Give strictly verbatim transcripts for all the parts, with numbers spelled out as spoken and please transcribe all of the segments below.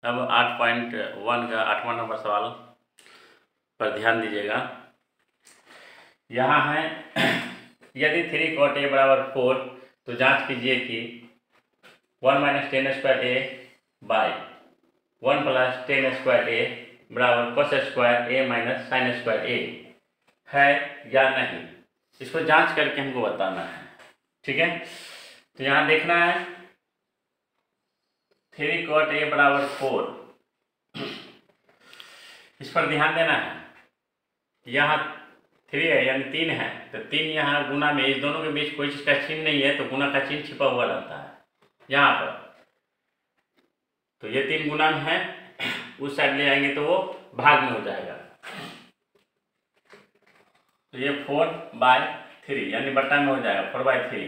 अब आठ point one का आठवां नंबर सवाल पर ध्यान दीजिएगा। यहाँ है यदि थ्री कॉट ए बराबर फोर तो जांच कीजिए कि one minus tan square A by one plus tan square A बराबर cos square A minus sine square A है या नहीं। इसको जांच करके हमको बताना है, ठीक है। तो यहाँ देखना है थ्री कॉट ए बराबर फोर, इस पर ध्यान देना है। यहाँ थ्री है यानी तीन है, तो तीन यहाँ गुना में, इस दोनों के बीच कोई चीज का चिन्ह नहीं है तो गुना का चिन्ह छिपा हुआ रहता है यहाँ पर। तो ये तीन गुना में है, उस साइड ले आएंगे तो वो भाग में हो जाएगा। तो ये फोर बाय थ्री यानी बट्टा में हो जाएगा फोर बाय थ्री।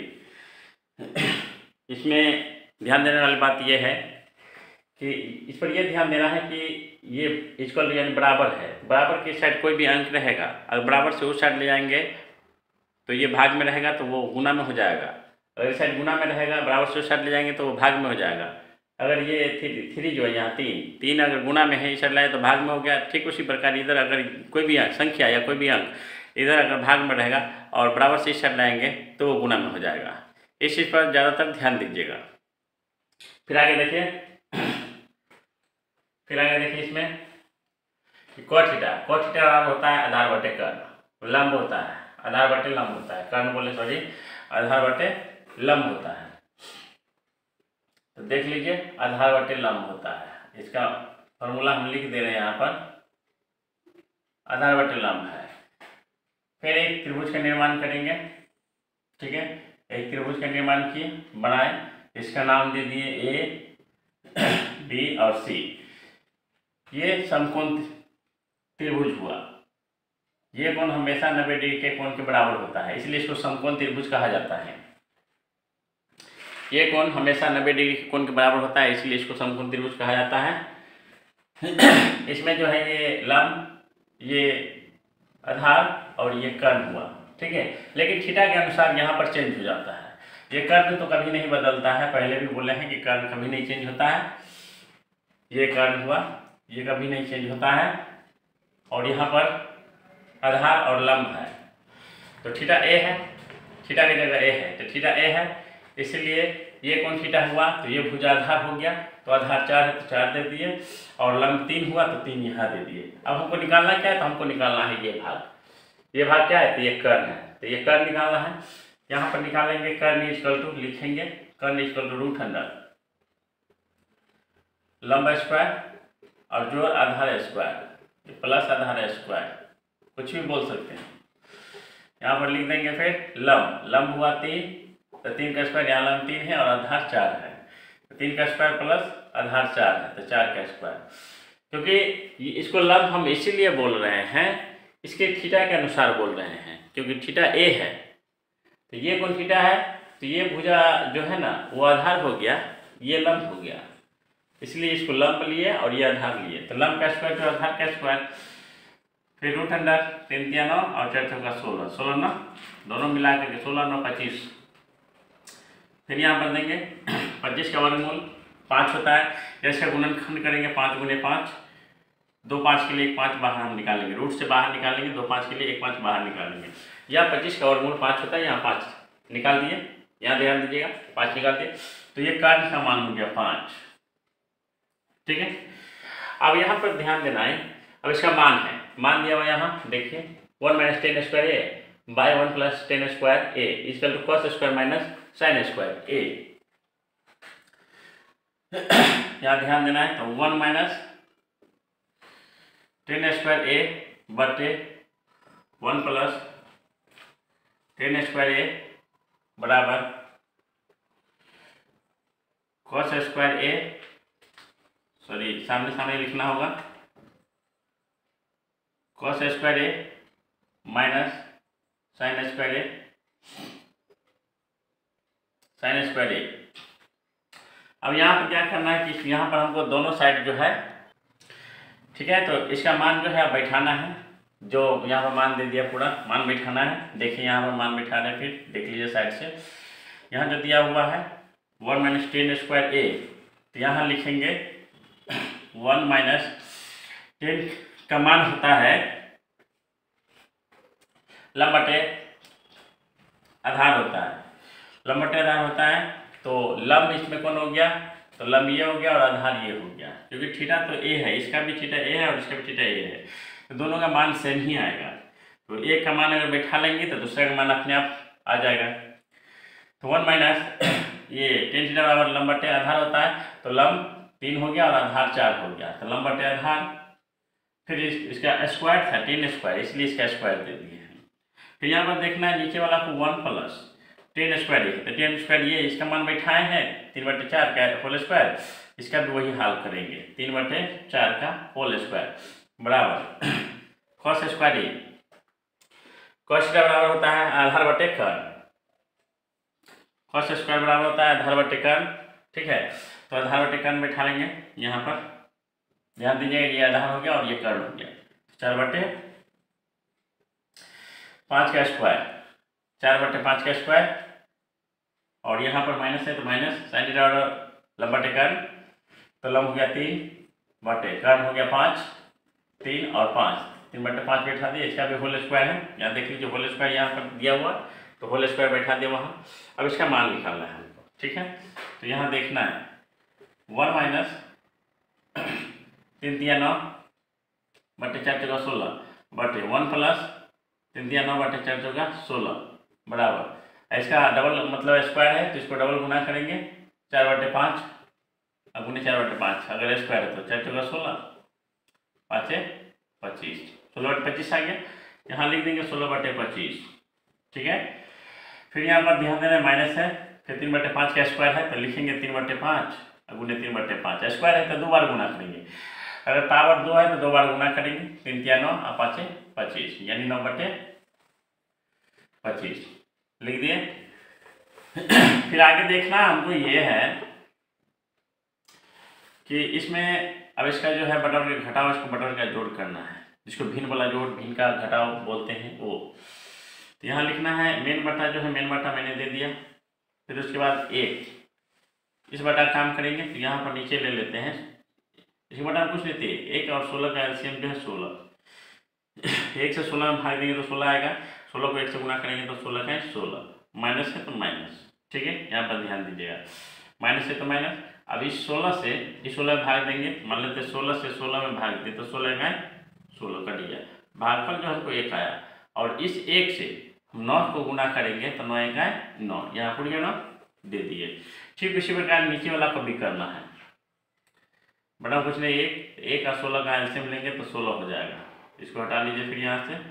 इसमें ध्यान देने वाली बात यह है कि इस पर यह ध्यान देना है कि ये इक्वल यानी बराबर है, बराबर की साइड कोई भी अंक रहेगा, अगर बराबर से उस साइड ले जाएंगे तो ये भाग में रहेगा तो वो गुना में हो जाएगा। अगर इस साइड गुना में रहेगा, बराबर से उस साइड ले जाएंगे तो वो भाग में हो जाएगा। अगर ये थ्री थ्री जो है यहाँ तीन तीन अगर गुना में है, इस साइड लाए तो भाग में हो गया। ठीक उसी प्रकार इधर अगर कोई भी संख्या या कोई भी अंक इधर अगर भाग में रहेगा और बराबर से इस साइड लाएंगे तो वो गुना में हो जाएगा। इस चीज़ पर ज़्यादातर ध्यान दीजिएगा। फिर आगे देखिए फिर आगे देखिए इसमें कॉट थीटा कॉट थीटा बराबर होता है आधार बटे कर्ण, लंब होता है, आधार बटे लंब होता है, कर्ण बोले सॉरी आधार बटे लंब होता है। तो देख लीजिए आधार बटे लंब होता है, इसका फॉर्मूला हम लिख दे रहे हैं यहाँ पर, आधार बटे लंब है। फिर एक त्रिभुज का निर्माण करेंगे, ठीक है। एक त्रिभुज का निर्माण किए, बनाए, इसका नाम दे दिए ए बी और सी। ये समकोण त्रिभुज हुआ। ये कोण हमेशा नब्बे डिग्री के कोण के बराबर होता है, इसलिए इसको समकोण त्रिभुज कहा जाता है। ये कोण हमेशा नब्बे डिग्री के कोण के बराबर होता है, इसलिए इसको समकोण त्रिभुज कहा जाता है। इसमें जो है ये लंब, ये आधार और ये कर्ण हुआ, ठीक है। लेकिन थीटा के अनुसार यहाँ पर चेंज हो जाता है। ये कर्ण तो कभी नहीं बदलता है, पहले भी बोले हैं कि कर्ण कभी नहीं चेंज होता है। ये कर्ण हुआ, ये कभी नहीं चेंज होता है। और यहाँ पर आधार और लंब है, तो थीटा ए है, थीटा की जगह ए है तो थीटा ए है, इसलिए ये कौन थीटा हुआ तो ये भुजाधार हो गया। तो आधार चार है तो चार दे दिए, और लंब तीन हुआ तो तीन यहाँ दे दिए। अब हमको निकालना क्या है, तो हमको निकालना है ये भाग। ये भाग क्या है, तो ये कर्ण है, तो ये कर्ण निकालना है। यहाँ पर निकालेंगे कर्ण इक्वल टू, लिखेंगे कर्ण इक्वल टू रूट अंडर लंब स्क्वायर और जो आधार स्क्वायर प्लस आधार स्क्वायर, कुछ भी बोल सकते हैं। यहाँ पर लिख देंगे फिर लंब, लंब हुआ तीन तो तीन का स्क्वायर, यहाँ लंब तीन है और आधार चार है, तो तीन का स्क्वायर प्लस आधार चार है तो चार का स्क्वायर। क्योंकि इसको लंब हम इसीलिए बोल रहे हैं, इसके थीटा के अनुसार बोल रहे हैं, क्योंकि थीटा ए है। तो ये कौन थीटा है, तो ये भुजा जो है ना वो आधार हो गया, ये लंब हो गया, इसलिए इसको लंब लिए और ये आधार लिए। तो लंब का स्क्वायर तो आधार का स्क्वायर, फिर रूट अंडर तीन तिया नौ और चार चौका सोलह, सोलह नौ दोनों मिला करके सोलह नौ पच्चीस। फिर यहाँ पर देंगे पच्चीस का वर्गमूल पाँच होता है, इसका गुणनखंड करेंगे पाँच गुने पाँच, दो पाँच के लिए एक पाँच बाहर हम निकालेंगे, रूट से बाहर निकालेंगे, दो पाँच के लिए एक पाँच बाहर निकालेंगे। यहाँ पच्चीस का वर्गमूल पाँच होता है, यहाँ पाँच निकाल दिए, यहाँ ध्यान दीजिएगा पाँच निकाल दिए, तो ये कर्ण का मान हो गया पाँच, ठीक है। अब यहाँ पर ध्यान देना है, अब इसका मान है, मान दिया हुआ यहाँ देखिए one minus tan square A by one plus tan square A equal to cos square minus sine square A. यहाँ ध्यान देना है, तो one minus tan square A बटे one plus tan square A बराबर कॉस स्क्वायर ए, सॉरी सामने सामने लिखना होगा, cos square A minus sine square A, sine square A. अब यहाँ पर क्या करना है कि यहाँ पर हमको दोनों साइड जो है, ठीक है, तो इसका मान जो है बैठाना है, जो यहाँ पर मान दे दिया पूरा मान बैठाना है। देखिए यहाँ पर मान बैठा रहे, फिर देख लीजिए साइड से, यहाँ जो दिया हुआ है one minus tan square A, तो यहाँ लिखेंगे वन माइनस टेन का मान होता है लंब बटे आधार होता है, लंब बटे आधार होता है। तो लंब इसमें कौन हो गया, तो लंब ये हो गया और आधार ये हो गया, क्योंकि थीटा तो ए है, इसका भी थीटा ए है और इसका भी थीटा ए है, तो दोनों का मान सेम ही आएगा। तो एक का मान अगर बैठा लेंगे तो दूसरे का मान अपने आप आ जाएगा। तो वन माइनस ये टेन थीटा बराबर लंब बटे आधार होता है, तो लंब तीन हो गया और आधार चार हो गया, तो लंब बटे आधार। फिर इस, इसका स्क्वायर था टेन स्क्वायर, इसलिए इसका स्क्वायर दे दिए हैं। फिर यहाँ पर देखना है नीचे वाला को वन प्लस टेन स्क्वायर, तो टेन स्क्वायर ये इसका मान बैठाए हैं तीन बटे चार का होल स्क्वायर, इसका भी वही हाल करेंगे, तीन बटे चार का होल स्क्वायर बराबर कॉस स्क्वायर ए, कॉस का बराबर होता है आधार बटे कर्न, कॉस स्क्वायर बराबर होता है आधार बटे कर्न। ठीक है, तो आधार बटे कर्न बैठा लेंगे, यहाँ पर ध्यान दीजिएगा ये आधार हो गया और ये कर्न हो गया, चार बटे पाँच का स्क्वायर, चार बटे पाँच का स्क्वायर, और यहाँ पर माइनस है तो माइनस साइन थीटा और लंब बटे कर्न, तो लंब हो गया तीन बटे कर्न हो गया पाँच, तीन और पाँच, तीन बटे पाँच बैठा दिए, इसका भी होल स्क्वायर है, यहाँ देख लीजिए होल स्क्वायर यहाँ पर दिया हुआ, तो होल स्क्वायर बैठा दिया वहाँ। अब इसका मान निकालना है हमको। ठीक है, तो यहाँ देखना है वन माइनस तीन दिया नौ बटे चार चौका सोलह बटे वन प्लस तीन दिया नौ बटे चार चौका सोलह बराबर, इसका डबल मतलब स्क्वायर है तो इसको डबल गुना करेंगे, चार बटे पाँच अब गुने चार बटे पाँच, अगर स्क्वायर है तो चार चौका सोलह पाँचे पच्चीस, सोलह बटे पच्चीस आ गया, यहाँ लिख देंगे सोलह बटे पच्चीस। ठीक है, फिर यहाँ पर ध्यान देना माइनस है, फिर तीन बटे पाँच का स्क्वायर है तो लिखेंगे तीन बटे पाँच गुने तीन बटे पाँच, स्क्वायर है तो दो बार गुना करेंगे, अगर पावर दो है तो दो बार गुना करेंगे, तीन तिया नौ और पाँचे पच्चीस, यानी नौ बटे पच्चीस लिख दिए। फिर आगे देखना हमको ये है कि इसमें अब इसका जो है बटन का घटाव, इसको बटन का जोड़ करना है, जिसको भिन्न वाला जोड़ भिन्न का घटाव बोलते हैं वो। तो यहाँ लिखना है मेन बटा जो है मेन बटा मैंने दे दिया, फिर उसके बाद एक इस बटा काम करेंगे, तो यहाँ पर नीचे ले लेते हैं, इस बटा कुछ लेते हैं एक और सोलह का एलसीएम जो है सोलह, एक से सोलह में भाग देंगे तो सोलह आएगा, सोलह को एक से गुना करेंगे तो सोलह का है सोलह, माइनस है तो माइनस। ठीक है, यहाँ पर ध्यान दीजिएगा माइनस है तो माइनस, अब इस सोलह से इस सोलह में भाग देंगे, मान लेते सोलह से सोलह में भाग दें तो सोलह का सोलह कट गया, भागफल जो हमको एक आया, और इस एक से हम नौ को गुना करेंगे तो नौ एक आए नौ, यहाँ पर नौ दे दिए। ठीक इसी प्रकार नीचे वाला को भी करना है, बड़ा कुछ नहीं, एक एक और सोलह का एलसीएम लेंगे तो सोलह हो जाएगा, इसको हटा लीजिए, फिर यहाँ से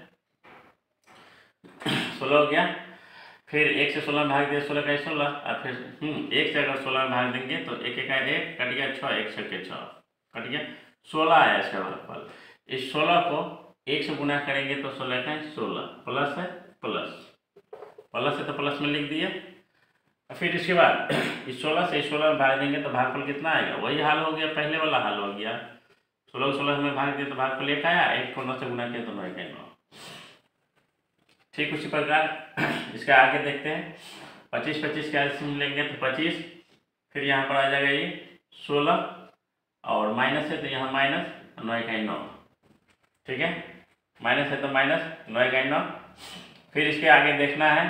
सोलह हो गया, फिर एक से सोलह में भाग दिया सोलह का सोलह, और फिर हम्म एक से अगर सोलह में भाग देंगे तो एक एक एक कट गया छः, एक छः के छः कट गया, सोलह आया इसका भागफल। इस सोलह को एक से गुना करेंगे तो सोलह का सोलह, प्लस है प्लस, प्लस है तो प्लस में लिख दिए। फिर इसके बाद इस सोलह से इस सोलह में भाग देंगे तो भागफल कितना आएगा, वही हाल हो गया, पहले वाला हाल हो गया, सोलह सोलह में भाग दिए तो भागफल एक आया, एक को नौ से गुना किया तो नौ एक नौ। ठीक उसी प्रकार इसका आगे देखते हैं, पच्चीस पच्चीस का एलसीएम लेंगे तो पच्चीस, फिर यहाँ पर आ जाएगा ये सोलह और माइनस है तो यहाँ माइनस, नौ एक नौ। ठीक है, माइनस है तो माइनस, नौ एक नौ। फिर इसके आगे देखना है,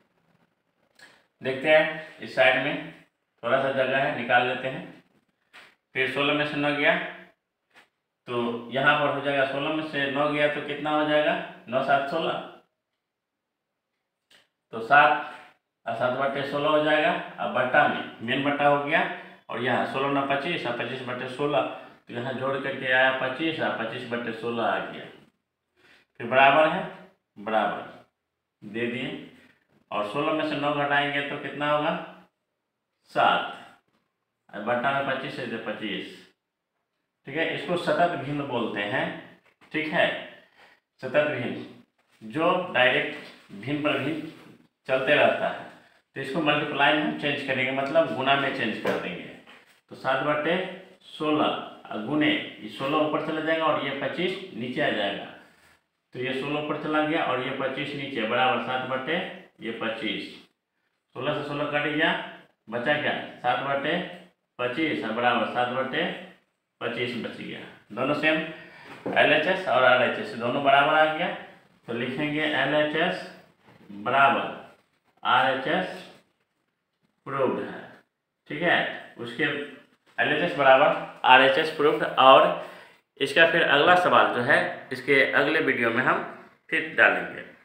देखते हैं इस साइड में थोड़ा सा जगह है, निकाल लेते हैं। फिर सोलह में से नौ गया तो यहाँ पर हो जाएगा, सोलह में से नौ गया तो कितना हो जाएगा, नौ सात सोलह, तो सात और सात बटे सोलह हो जाएगा। अब बट्टा में मेन बट्टा हो गया, और यहाँ सोलह नौ पच्चीस और पच्चीस बटे सोलह, तो यहाँ जोड़ करके आया पच्चीस और पच्चीस बटे सोलह आ गया। फिर बराबर है, बराबर दे दिए, और सोलह में से नौ घटाएंगे तो कितना होगा, सात, और बट्टा में पच्चीस है तो पच्चीस। ठीक है, इसको सतत भिन्न बोलते हैं। ठीक है, सतत भिन्न जो डायरेक्ट भिन्न पर भिन्न चलते रहता है, तो इसको मल्टीप्लाई में हम चेंज करेंगे, मतलब गुना में चेंज कर देंगे। तो सात बटे सोलह गुने, ये सोलह ऊपर चला जाएगा और ये पच्चीस नीचे आ जाएगा, तो ये सोलह ऊपर चला गया और ये पच्चीस नीचे, बराबर सात बटे ये पच्चीस, सोलह से सोलह कट गया, बचा क्या सात बटे पच्चीस, बराबर सात बटे पच्चीस बच गया। दोनों सेम एल एच एस और आर एच एस दोनों बराबर आ गया, तो लिखेंगे एल एच एस बराबर आर एच एस प्रूव्ड है। ठीक है, उसके एल एच एस बराबर आर एच एस प्रूव्ड। और इसका फिर अगला सवाल जो है इसके अगले वीडियो में हम फिर डालेंगे।